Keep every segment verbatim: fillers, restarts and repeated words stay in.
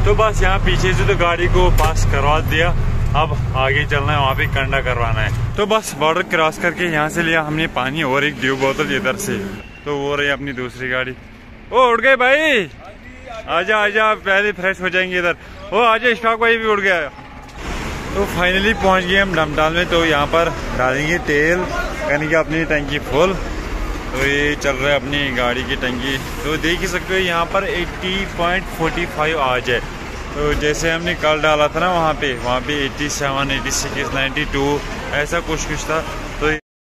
तो बस यहाँ पीछे से तो गाड़ी को पास करवा दिया, अब आगे चलना है, वहाँ पे कंडा करवाना है। तो बस बॉर्डर क्रॉस करके यहाँ से लिया हमने पानी और एक ड्यू बोतल इधर से। तो वो रही अपनी दूसरी गाड़ी। ओ उड़ गए भाई, आजा आजा, पहले फ्रेश हो जाएंगे इधर। ओ आजा, स्टॉक भाई भी उड़ गया। तो फाइनली पहुँच गए हम डमटाल में। तो यहाँ पर डालेंगे तेल, करेंगे अपनी टंकी फुल। तो ये चल रहा है अपनी गाड़ी की टंकी। तो देख ही सकते हो यहाँ पर अस्सी पॉइंट फोर्टी फाइव आज है। तो जैसे हमने कल डाला था ना वहाँ पे वहाँ पे सत्तासी, छियासी, बानवे ऐसा कुछ कुछ था। तो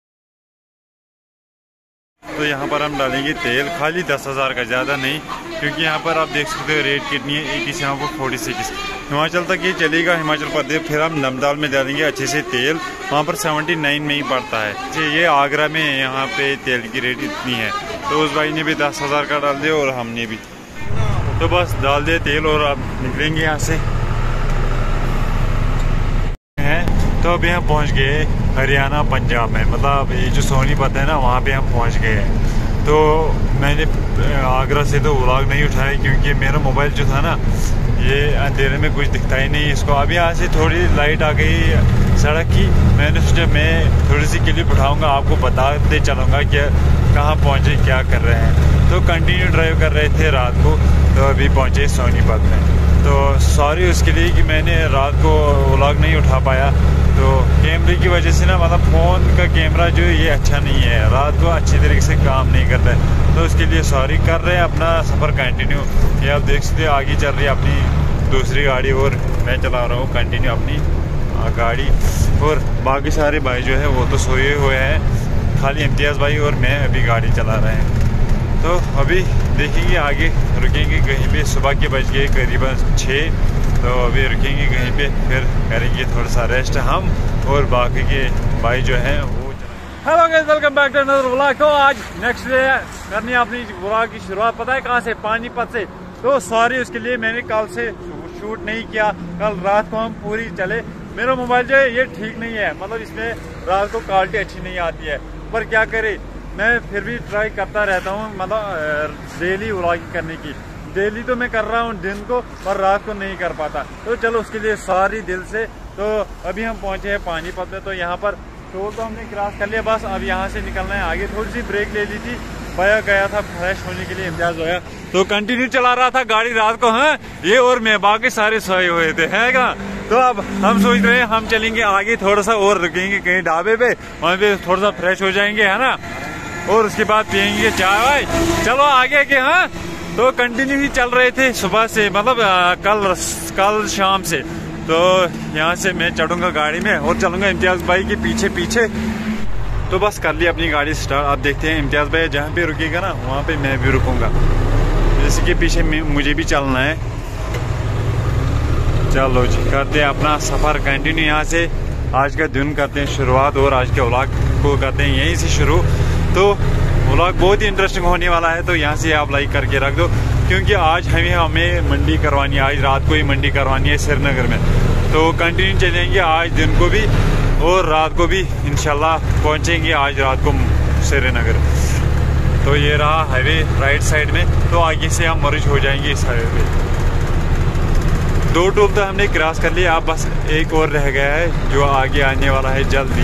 तो यहाँ पर हम डालेंगे तेल खाली दस हज़ार का, ज़्यादा नहीं, क्योंकि यहाँ पर आप देख सकते हो रेट कितनी है, एटी सेवन को फोर्टी सिक्स। हिमाचल तक ये चलेगा, हिमाचल प्रदेश। फिर हम नमदाल में डालेंगे अच्छे से तेल, वहाँ पर सेवेंटी नाइन में ही पड़ता है। ये आगरा में यहाँ पे तेल की रेट इतनी है। तो उस भाई ने भी दस हज़ार का डाल दिया और हमने भी। तो बस डाल दिए तेल और अब निकलेंगे यहाँ से हैं। तो अभी हम पहुँच गए हरियाणा पंजाब में, मतलब ये जो सोनीपत है ना वहाँ पे हम पहुँच गए हैं। तो मैंने आगरा से तो व्लॉग नहीं उठाया, क्योंकि मेरा मोबाइल जो था ना ये अंधेरे में कुछ दिखता ही नहीं इसको। अभी यहाँ से थोड़ी लाइट आ गई सड़क की, मैंने सोचा मैं थोड़ी सी क्लिप उठाऊँगा, आपको बताते चलूँगा कि कहाँ पहुँचे, क्या कर रहे हैं। तो कंटिन्यू ड्राइव कर रहे थे रात को। तो अभी पहुँचे सोनीपत में। तो सॉरी उसके लिए कि मैंने रात को व्लॉग नहीं उठा पाया। तो कैमरे की वजह से ना, मतलब फ़ोन का कैमरा जो है ये अच्छा नहीं है, रात को अच्छी तरीके से काम नहीं करता है। तो उसके लिए सॉरी। कर रहे हैं अपना सफ़र कंटिन्यू। ये आप देख सकते हैं आगे चल रही है अपनी दूसरी गाड़ी और मैं चला रहा हूँ कंटिन्यू अपनी गाड़ी। और बाकी सारे भाई जो है वो तो सोए हुए हैं, खाली इम्तियाज़ भाई और मैं अभी गाड़ी चला रहे हैं। तो अभी देखेंगे आगे, रुकेंगे कहीं पे। सुबह के बज गए करीबन छः। तो अभी रुकेंगे कहीं पे, फिर करेंगे थोड़ा सा रेस्ट हम और बाकी के भाई जो हैं वो। Hello guys, welcome back to another vlog. तो आज नेक्स्ट डे करनी है अपनी व्लॉग की शुरुआत, पता है कहाँ से? पानीपत से। तो सॉरी उसके लिए, मैंने कल से शूट नहीं किया। कल रात को हम पूरी चले। मेरा मोबाइल जो है ये ठीक नहीं है, मतलब इसमें रात को क्वालिटी अच्छी नहीं आती है, पर क्या करे, मैं फिर भी ट्राई करता रहता हूँ, मतलब डेली व्लॉगिंग करने की। डेली तो मैं कर रहा हूँ दिन को, पर रात को नहीं कर पाता। तो चलो उसके लिए सॉरी दिल से। तो अभी हम पहुँचे हैं पानीपत में। तो यहाँ पर टोल तो हमने क्रॉस कर लिया, बस अब यहाँ से निकलना है आगे। थोड़ी सी ब्रेक ले ली थी, भैया गया था फ्रेश होने के लिए, इम्तियाज होया तो कंटिन्यू चला रहा था गाड़ी रात को। है ये और मैं, बाकी सारे सोए हुए थे, है क्या? तो अब हम सोच रहे हैं हम चलेंगे आगे, थोड़ा सा और रुकेंगे कहीं ढाबे पे, वहाँ पे थोड़ा सा फ्रेश हो जाएंगे, है ना। और उसके बाद पियेंगे चाय वाय। चलो आगे के। हाँ तो कंटिन्यू ही चल रहे थे सुबह से, मतलब आ, कल कल शाम से। तो यहाँ से मैं चढ़ूंगा गाड़ी में और चलूंगा इम्तियाज भाई के पीछे पीछे। तो बस कर लिया अपनी गाड़ी स्टार्ट। आप देखते हैं इम्तियाज भाई जहाँ पे रुकेगा ना वहाँ पे मैं भी रुकूंगा, जैसे कि पीछे मुझे भी चलना है। चलो जी, करते हैं अपना सफर कंटिन्यू यहाँ से। आज का दिन करते हैं शुरुआत और आज के व्लॉग को करते हैं यहीं से शुरू। तो व्लॉग बहुत ही इंटरेस्टिंग होने वाला है, तो यहाँ से आप लाइक करके रख दो, क्योंकि आज हमें हमें मंडी करवानी है, आज रात को ही मंडी करवानी है श्रीनगर में। तो कंटिन्यू चलेंगे आज दिन को भी और रात को भी, इंशाल्लाह पहुँचेंगे आज रात को श्रीनगर। तो ये रहा हाईवे राइट साइड में, तो आगे से हम मर्ज हो जाएंगे इस हाईवे पे। दो टोल तो हमने क्रॉस कर लिया, अब बस एक और रह गया है जो आगे आने वाला है जल्दी।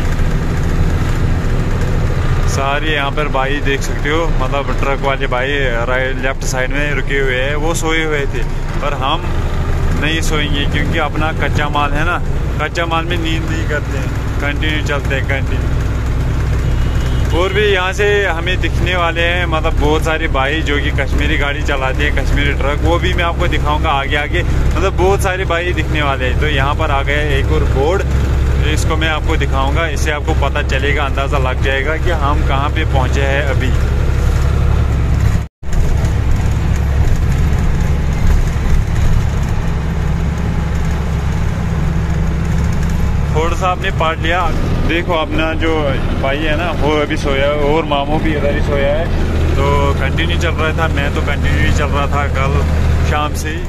सारे यहाँ पर भाई देख सकते हो, मतलब ट्रक वाले भाई राइट लेफ्ट साइड में रुके हुए हैं, वो सोए हुए थे, पर हम नहीं सोएंगे क्योंकि अपना कच्चा माल है ना, कच्चा माल में नींद नहीं करते हैं, कंटिन्यू चलते हैं कंटिन्यू। और भी यहाँ से हमें दिखने वाले हैं, मतलब बहुत सारे भाई जो कि कश्मीरी गाड़ी चलाते हैं, कश्मीरी ट्रक, वो भी मैं आपको दिखाऊंगा आगे आगे, मतलब बहुत सारे भाई दिखने वाले हैं। तो यहाँ पर आ गया एक और बोर्ड, इसको मैं आपको दिखाऊंगा, इससे आपको पता चलेगा, अंदाज़ा लग जाएगा कि हम कहाँ पे पहुँचे हैं अभी। थोड़ा सा आपने पार्ट लिया, देखो अपना जो भाई है ना वो अभी सोया है और मामू भी इधर ही सोया है। तो कंटिन्यू चल रहा था, मैं तो कंटिन्यू ही चल रहा था कल शाम से ही।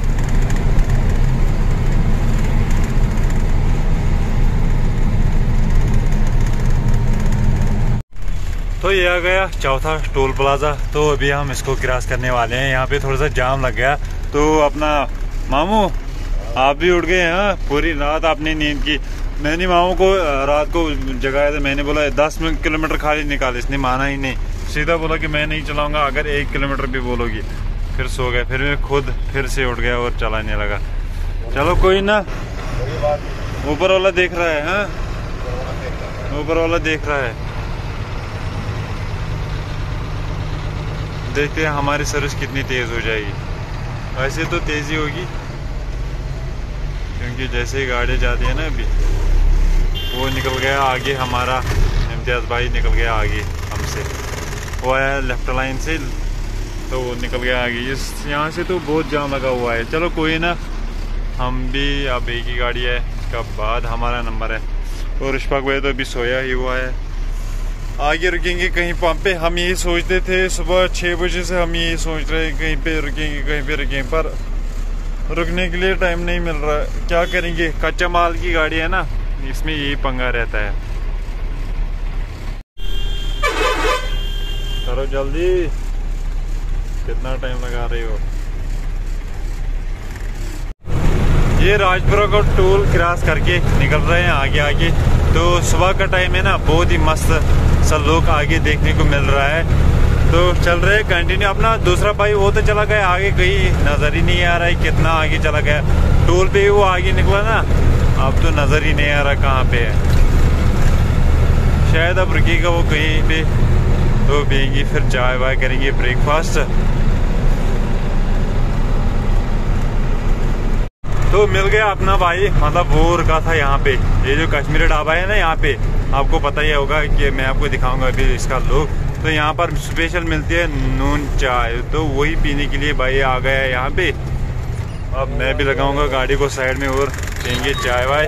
तो ये आ गया चौथा टोल प्लाजा, तो अभी हम इसको क्रॉस करने वाले हैं। यहाँ पे थोड़ा सा जाम लग गया, तो अपना मामू आप भी उठ गए हैं पूरी रात आपने नींद की। मैंने मामू को रात को जगाया था, मैंने बोला दस किलोमीटर खाली निकाल, इसने माना ही नहीं, सीधा बोला कि मैं नहीं चलाऊंगा अगर एक किलोमीटर भी बोलोगी। फिर सो गया, फिर मैं खुद फिर से उठ गया और चलाने लगा। चलो कोई ना, ऊपर वाला देख रहा है। हाँ ऊपर वाला देख रहा है। देखते हैं हमारी सर्विस कितनी तेज हो जाएगी। वैसे तो तेजी होगी क्योंकि जैसे ही गाड़ी जाती है ना, अभी वो निकल गया आगे, हमारा इम्तियाज़ भाई निकल गया आगे हमसे, वो आया लेफ्ट लाइन से तो वो निकल गया आगे। इस यहाँ से तो बहुत जाम लगा हुआ है। चलो कोई ना, हम भी अब एक ही गाड़ी है, इसका बाद हमारा नंबर है। और इशफाक भाई तो अभी सोया ही हुआ है। आगे रुकेंगे कहीं पंप पे, हम यही सोचते थे सुबह छः बजे से, हम यही सोच रहे हैं कहीं पे रुकेंगे कहीं पे रुकेंगे, पर रुकने के लिए टाइम नहीं मिल रहा है। क्या करेंगे, कच्चा माल की गाड़ी है ना, इसमें यही पंगा रहता है। करो जल्दी, कितना टाइम लगा रही हो। ये राजपुरा को टोल क्रॉस करके निकल रहे हैं आगे आगे। तो सुबह का टाइम है ना, बहुत ही मस्त सब लोग आगे देखने को मिल रहा है। तो चल रहे कंटिन्यू। अपना दूसरा भाई वो तो चला गया आगे, कहीं नज़र ही नहीं आ रहा है कितना आगे चला गया। टोल पे ही वो आगे निकला ना, अब तो नज़र ही नहीं आ रहा कहाँ पे है। शायद अब रुकेगा वो कहीं पे, तो पियेंगे, फिर चाय वाय करेंगे, ब्रेकफास्ट। तो मिल गया अपना भाई, मतलब वो रुका था यहाँ पे। ये जो कश्मीरी ढाबा है ना, यहाँ पे आपको पता ही होगा कि मैं आपको दिखाऊंगा अभी इसका लुक। तो यहाँ पर स्पेशल मिलती है नून चाय, तो वही पीने के लिए भाई आ गया है यहाँ पे। अब मैं भी लगाऊंगा गाड़ी को साइड में और पियेंगे चाय वाय।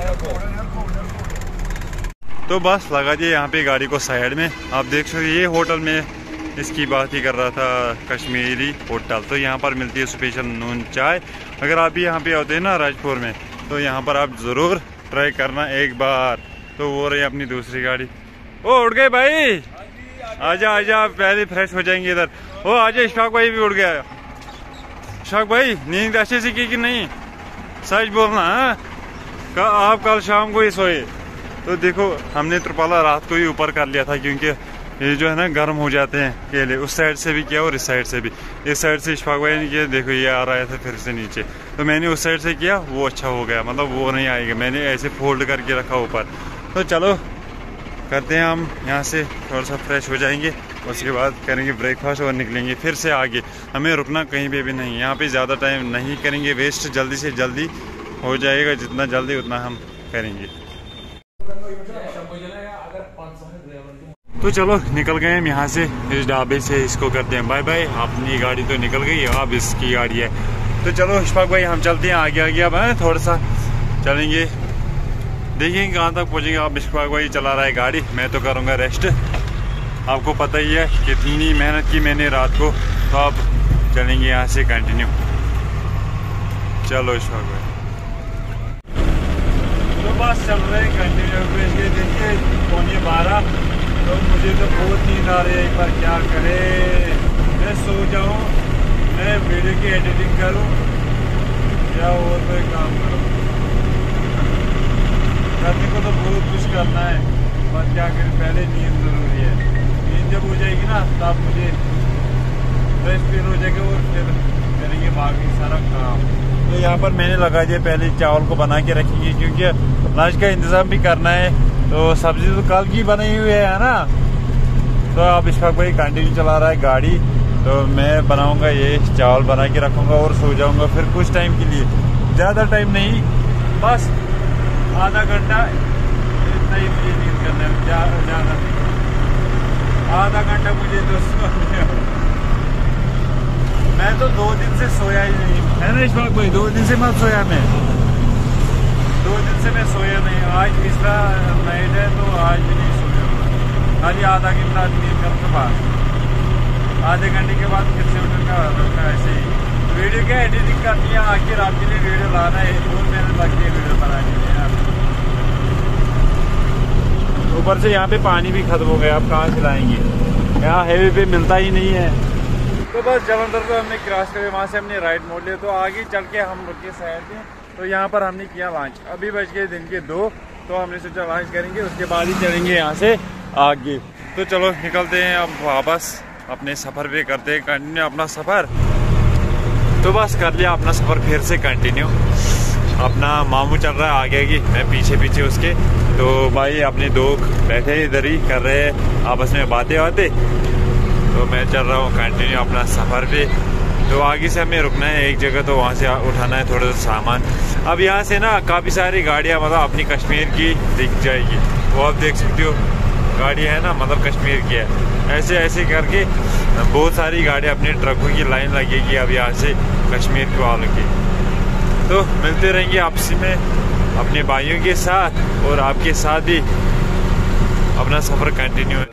तो बस लगा दिए यहाँ पे गाड़ी को साइड में। आप देख सकते ये होटल में इसकी बात ही कर रहा था, कश्मीरी होटल। तो यहाँ पर मिलती है स्पेशल नून चाय। अगर आप भी यहाँ पे आते हैं ना राजपुर में, तो यहाँ पर आप ज़रूर ट्राई करना एक बार। तो वो रही अपनी दूसरी गाड़ी। ओ उठ गए भाई, आजा आजा, पहले फ्रेश हो जाएंगे इधर। ओ आजा, इशफाक भाई भी उठ गया। इशफाक भाई नींद अच्छे से की कि नहीं, सच बोलना है। का आप कल शाम को ही सोए? तो देखो हमने त्रिपाला रात को ही ऊपर कर लिया था, क्योंकि ये जो है ना गर्म हो जाते हैं केले। उस साइड से भी किया और इस साइड से भी। इस साइड से इशफाक भाई ने किया, देखो ये आ रहा था फिर से नीचे, तो मैंने उस साइड से किया, वो अच्छा हो गया, मतलब वो नहीं आएगा। मैंने ऐसे फोल्ड करके रखा ऊपर। तो चलो करते हैं हम यहाँ से, थोड़ा सा फ्रेश हो जाएंगे, उसके बाद करेंगे ब्रेकफास्ट और निकलेंगे फिर से आगे। हमें रुकना कहीं पे भी नहीं, यहाँ पे ज़्यादा टाइम नहीं करेंगे वेस्ट, जल्दी से जल्दी हो जाएगा, जितना जल्दी उतना हम करेंगे। तो चलो निकल गए हम यहाँ से, इस ढाबे से। इसको करते हैं बाय बाय। अपनी गाड़ी तो निकल गई, अब इसकी गाड़ी है। तो चलो इशफाक भाई हम चलते हैं आगे आगे। अब है थोड़ा सा चलेंगे, देखेंगे कहाँ तक पहुँचेंगे। अब इशफाक भाई चला रहा है गाड़ी, मैं तो करूँगा रेस्ट। आपको पता ही है कितनी मेहनत की मैंने रात को। तो अब चलेंगे यहाँ से कंटिन्यू। चलो इशफाक भाई, तो बस चल रहे हैं कंटिन्यू। देखिए पौने बारह, तो मुझे तो बहुत नींद आ रही है। एक बार क्या करे, मैं सो जाऊँ, मैं वीडियो की एडिटिंग करूँ या और कोई काम करूँ। करने को तो बहुत कुछ करना है, पर क्या करें, पहले नींद ज़रूरी है। नींद जब हो जाएगी ना, तब मुझे फ्रेश फील हो जाएगा और फिर करेंगे बाकी सारा काम। तो यहाँ पर मैंने लगा दिया, पहले चावल को बना के रखेंगे, क्योंकि लंच का इंतज़ाम भी करना है। तो सब्जी तो कल की बनी हुई है ना। तो अब इशफाक भाई कंटिन्यू चला रहा है गाड़ी, तो मैं बनाऊंगा ये चावल बना के रखूंगा और सो जाऊंगा फिर कुछ टाइम के लिए। ज़्यादा टाइम नहीं, बस आधा घंटा, इतना ही मुझे नींद करना है, ज़्यादा नहीं। आधा घंटा मुझे तो सोने। मैं तो दो दिन से सोया ही नहीं है ना इशफाक भाई, दो दिन से मत सोया मैं, दो दिन से मैं सोया नहीं। आज तीसरा नाइट है, तो आज भी नहीं सोया, खाली आधा घंटा नींद करने के बाद, आधे घंटे के बाद फिर से उठूंगा ऐसे ही। वीडियो क्या एडिटिंग करनी है, आखिर आपके लिए वीडियो लाना है, बहुत मेहनत लगती है वीडियो बनाने में यार। ऊपर से यहाँ पे पानी भी खत्म हो गया, अब कहाँ से लाएंगे, यहाँ हाईवे पे मिलता ही नहीं है। तो बस जलंधर को हमने क्रॉस करे, वहाँ से हमने राइट मोड़ लिया। तो आगे चल के हम रुके साइड में तो यहाँ पर हमने किया लंच। अभी बज गए दिन के दो, तो हमने सोचा लंच करेंगे, उसके बाद ही चलेंगे यहाँ से आगे। तो चलो निकलते हैं अब वापस अपने सफ़र पे, करते हैं कंटिन्यू अपना सफ़र। तो बस कर लिया अपना सफ़र फिर से कंटिन्यू। अपना मामू चल रहा है आगे की, मैं पीछे पीछे उसके। तो भाई अपने दो बैठे इधर ही कर रहे हैं आपस में बातें बातें, तो मैं चल रहा हूँ कंटिन्यू अपना सफ़र पे। तो आगे से हमें रुकना है एक जगह, तो वहाँ से उठाना है थोड़ा सा सामान। अब यहाँ से ना काफ़ी सारी गाड़ियाँ मतलब अपनी कश्मीर की दिख जाएगी, वो आप देख सकते हो गाड़ी है ना, मतलब कश्मीर की है। ऐसे ऐसे करके बहुत सारी गाड़ियाँ अपने ट्रकों की लाइन लगेगी अब यहाँ से कश्मीर के वालों की। तो मिलते रहेंगे आपसी में अपने भाइयों के साथ, और आपके साथ भी अपना सफ़र कंटिन्यू है।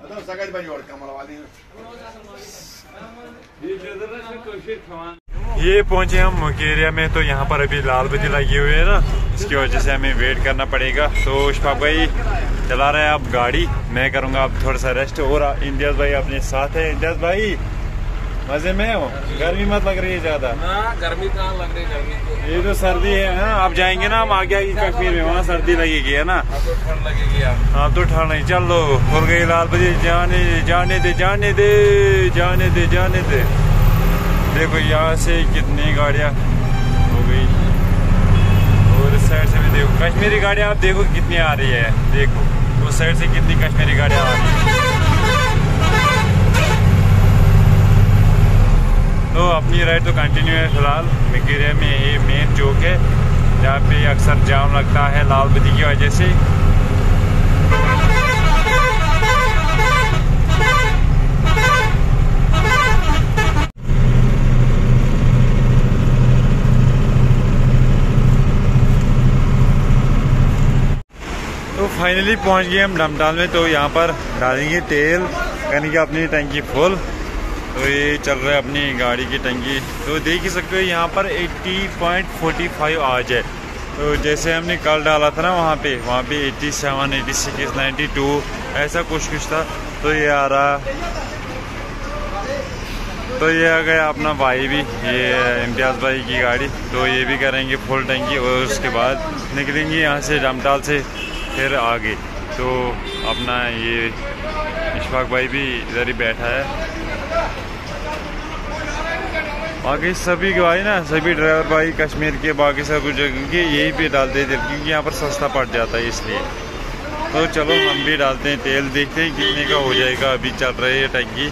ये पहुंचे हम मुकेरिया में, तो यहाँ पर अभी लाल बत्ती लगी हुई है ना, इसकी वजह से हमें वेट करना पड़ेगा। तो इशफाक भाई चला रहे हैं अब गाड़ी, मैं करूँगा अब थोड़ा सा रेस्ट। और इम्तियाज़ भाई अपने साथ है। इम्तियाज़ भाई मजे में हो? गर्मी मत लग रही है ज्यादा? गर्मी कहाँ लग रही है, गर्मी तो ये तो सर्दी है ना। आप जाएंगे ना हम आगे आगे कश्मीर में, वहाँ सर्दी लगेगी है ना, तो ठंड लगेगी यार। हाँ तो ठंड नहीं। चलो खुल गई लाल बत्ती, जाने जाने दे जाने दे जाने दे जाने दे। देखो यहाँ से कितनी गाड़ियाँ हो गई, और इस साइड से भी देखो कश्मीरी गाड़ियाँ आप देखो कितनी आ रही है। देखो उस साइड से कितनी कश्मीरी गाड़ियाँ आ रही है। तो अपनी राइड तो कंटिन्यू है फिलहाल। मुकेरिया में ये मेन चौक है जहाँ पे अक्सर जाम लगता है लाल बत्ती की वजह से। तो फाइनली पहुंच गए हम डमटाल में। तो यहाँ पर डालेंगे तेल, करेंगे अपनी टंकी फुल। तो ये चल रहा है अपनी गाड़ी की टंकी, तो देख ही सकते हो यहाँ पर अस्सी पॉइंट फोर फाइव आज है। तो जैसे हमने कल डाला था ना वहाँ पे, वहाँ पे सत्तासी, छियासी, बानवे ऐसा कुछ कुछ था। तो ये आ रहा, तो ये आ गया अपना भाई भी, ये इम्तियाज़ भाई की गाड़ी। तो ये भी करेंगे फुल टंकी, और उसके बाद निकलेंगे यहाँ से डमटाल से फिर आगे। तो अपना ये इशफाक भाई भी इधर ही बैठा है। बाकी सभी भाई ना, सभी ड्राइवर भाई कश्मीर के बाकी सब जगह के यही पे डालते थे, क्योंकि यहाँ पर सस्ता पड़ जाता है इसलिए। तो चलो हम भी डालते हैं तेल, देखते हैं कितने का हो जाएगा। अभी चल रही है टंकी।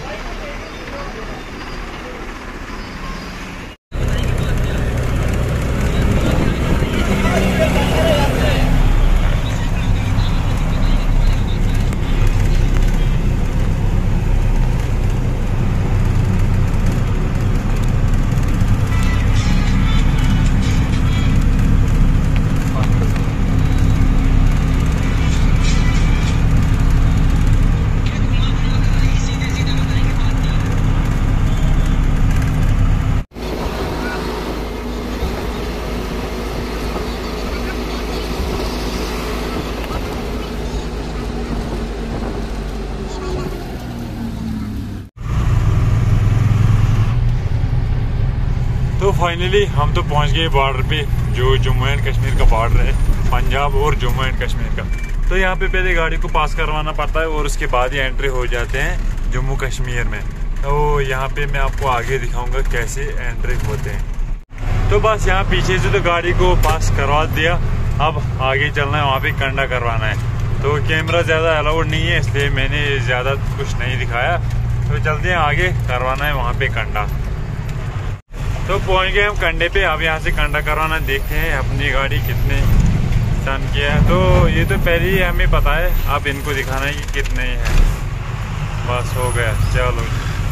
तो फाइनली हम तो पहुंच गए बॉर्डर पे, जो जम्मू एंड कश्मीर का बॉर्डर है, पंजाब और जम्मू एंड कश्मीर का। तो यहाँ पे पहले गाड़ी को पास करवाना पड़ता है, और उसके बाद ही एंट्री हो जाते हैं जम्मू कश्मीर में। तो यहाँ पे मैं आपको आगे दिखाऊंगा कैसे एंट्री होते हैं। तो बस यहाँ पीछे से तो गाड़ी को पास करवा दिया, अब आगे चलना है, वहाँ पे कंडा करवाना है। तो कैमरा ज़्यादा अलाउड नहीं है, इसलिए मैंने ज़्यादा कुछ नहीं दिखाया। तो चलते हैं आगे, करवाना है वहाँ पे कंडा। तो पहुंच गए हम कंडे पे। अब यहाँ से कंडा करवाना, देखते हैं अपनी गाड़ी कितने टन की है। तो ये तो पहले ही हमें पता है, अब इनको दिखाना है कि कितने हैं। बस हो गया, चलो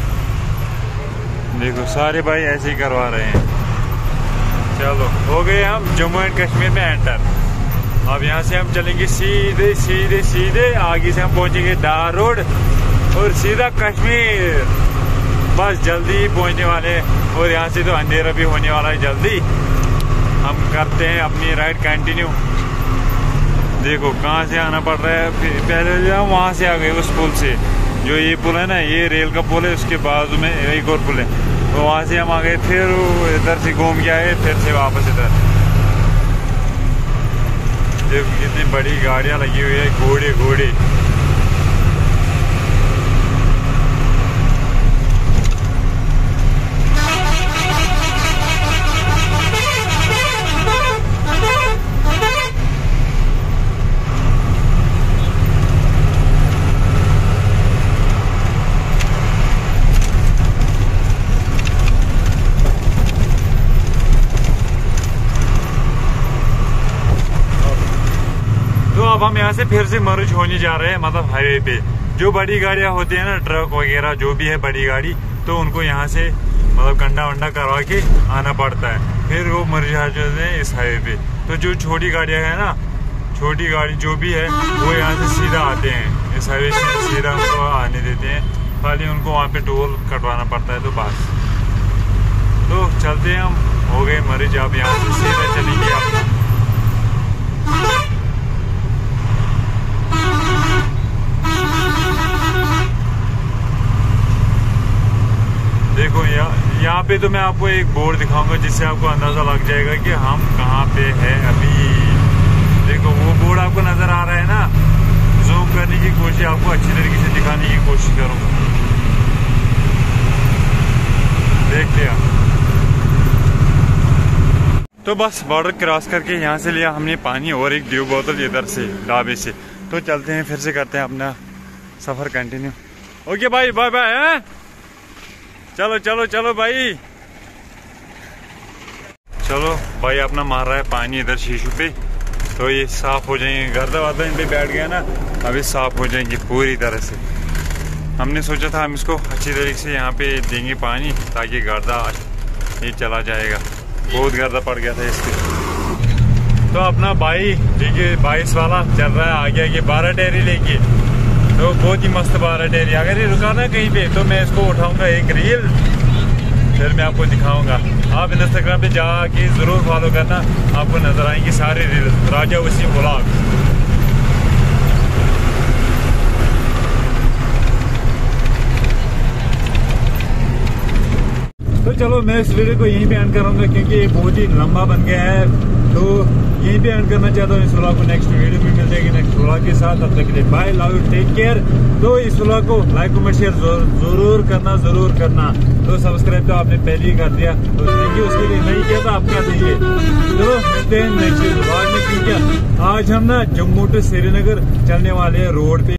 देखो सारे भाई ऐसे ही करवा रहे हैं। चलो हो गए हम जम्मू एंड कश्मीर में एंटर। अब यहाँ से हम चलेंगे सीधे सीधे सीधे, आगे से हम पहुँचेंगे दार रोड और सीधा कश्मीर। बस जल्दी ही पहुँचने वाले हैं, और यहाँ से तो अंधेरा भी होने वाला है जल्दी। हम करते हैं अपनी राइड कंटिन्यू। देखो कहाँ से आना पड़ रहा है, पहले जो हम वहाँ से आ गए उस पुल से, जो ये पुल है ना, ये रेल का पुल है, उसके बाजू में एक और पुल है। तो वहाँ से हम आ गए, फिर इधर से घूम के आए, फिर से वापस इधर। देखो कितनी बड़ी गाड़ियां लगी हुई है, घोड़े घोड़े। अब हम यहाँ से फिर से मर्ज होने जा रहे हैं, मतलब हाईवे पे। जो बड़ी गाड़ियाँ होती है ना, ट्रक वगैरह जो भी है बड़ी गाड़ी, तो उनको यहाँ से मतलब कंडा वंडा करवा के आना पड़ता है, फिर वो मर्ज आ जाते हैं इस हाईवे पे। तो जो छोटी गाड़ियाँ है ना, छोटी गाड़ी जो भी है वो यहाँ से सीधा आते हैं, इस हाईवे से सीधा उनको आने देते हैं, खाली उनको वहाँ पे टोल कटवाना पड़ता है। तो बस तो चलते हैं हम, हो गए मर्ज। अब यहाँ से सीधा चलेंगे आप। देखो यहाँ यहाँ पे तो मैं आपको एक बोर्ड दिखाऊंगा जिससे आपको अंदाजा लग जाएगा कि हम कहाँ पे हैं अभी। देखो वो बोर्ड आपको नजर आ रहा है ना, जूम करने की कोशिश, आपको अच्छी तरीके से दिखाने की कोशिश करूंगा। देख लिया। तो बस बॉर्डर क्रॉस करके यहाँ से लिया हमने पानी और एक ड्यू बोतल इधर से ढाबे से। तो चलते हैं, फिर से करते हैं अपना सफर कंटिन्यू। ओके भाई, बाय बाय। चलो चलो चलो भाई, चलो भाई। अपना मार रहा है पानी इधर शीशू पे, तो ये साफ हो जाएंगे। गर्दा वर्दा इन पे बैठ गया ना, अभी साफ हो जाएंगे पूरी तरह से। हमने सोचा था हम इसको अच्छी तरीके से यहाँ पे देंगे पानी, ताकि गर्दा ये चला जाएगा। बहुत गर्दा पड़ गया था इसके। तो अपना भाई देखिए बाईस वाला चल रहा है आगे आगे बारह डेयरी लेके। तो बहुत ही मस्त बारह डेयरी। अगर ये रुका ना कहीं पे तो मैं इसको उठाऊंगा एक रील, फिर मैं आपको दिखाऊंगा। आप इंस्टाग्राम पे जाके जरूर फॉलो करना, आपको नजर आएंगी सारे रील, राजा वसीम व्लॉग। तो चलो मैं इस वीडियो को यहीं पे एंड करूंगा, क्योंकि ये बहुत ही लंबा बन गया है। तो यहीं पे एंड करना चाहता हूँ इस व्लॉग को। नेक्स्ट वीडियो में मिल जाएगी नेक्स्ट व्लॉग के साथ। तब तक के लिए bye, love you, take care. तो इस व्लॉग को लाइक कमेंट शेयर जरूर करना, जरूर करना। तो सब्सक्राइब तो आपने पहले ही कर दिया, तो थैंक यू उसके लिए। नहीं किया तो आप क्या चाहिए। चलो मिलते हैं नेक्स्ट व्लॉग में, क्योंकि आज हम ना जम्मू टू श्रीनगर चलने वाले हैं रोड पे।